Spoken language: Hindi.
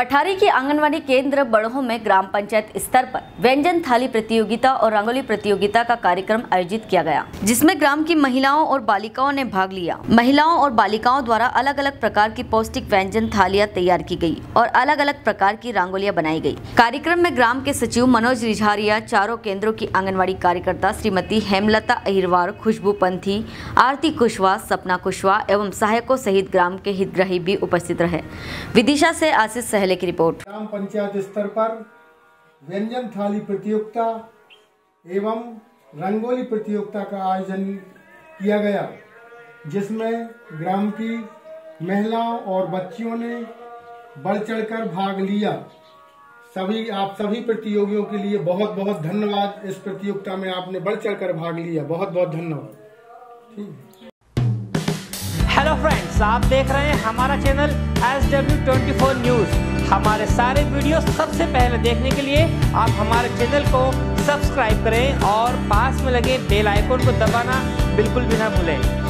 पठारी की आंगनवाड़ी केंद्र बड़ोह में ग्राम पंचायत स्तर पर व्यंजन थाली प्रतियोगिता और रंगोली प्रतियोगिता का कार्यक्रम आयोजित किया गया, जिसमें ग्राम की महिलाओं और बालिकाओं ने भाग लिया। महिलाओं और बालिकाओं द्वारा अलग अलग प्रकार की पौष्टिक व्यंजन थालियां तैयार की गई और अलग अलग प्रकार की रंगोलियां बनाई गई। कार्यक्रम में ग्राम के सचिव मनोज रिझारिया, चारों केंद्रों की आंगनवाड़ी कार्यकर्ता श्रीमती हेमलता अहिरवार, खुशबू पंथी, आरती कुशवाहा, सपना कुशवाहा एवं सहायकों सहित ग्राम के हितग्राही भी उपस्थित रहे। विदिशा से आशीष सहले की रिपोर्ट। ग्राम पंचायत स्तर पर व्यंजन थाली प्रतियोगिता एवं रंगोली प्रतियोगिता का आयोजन किया गया, जिसमें ग्राम की महिलाओं और बच्चियों ने बढ़ चढ़कर भाग लिया। आप सभी प्रतियोगियों के लिए बहुत बहुत धन्यवाद। इस प्रतियोगिता में आपने बढ़ चढ़कर भाग लिया, बहुत बहुत धन्यवाद। हेलो फ्रेंड्स, आप देख रहे हैं हमारा चैनल SW24 न्यूज़। हमारे सारे वीडियो सबसे पहले देखने के लिए आप हमारे चैनल को सब्सक्राइब करें और पास में लगे बेल आइकन को दबाना बिल्कुल भी ना भूलें।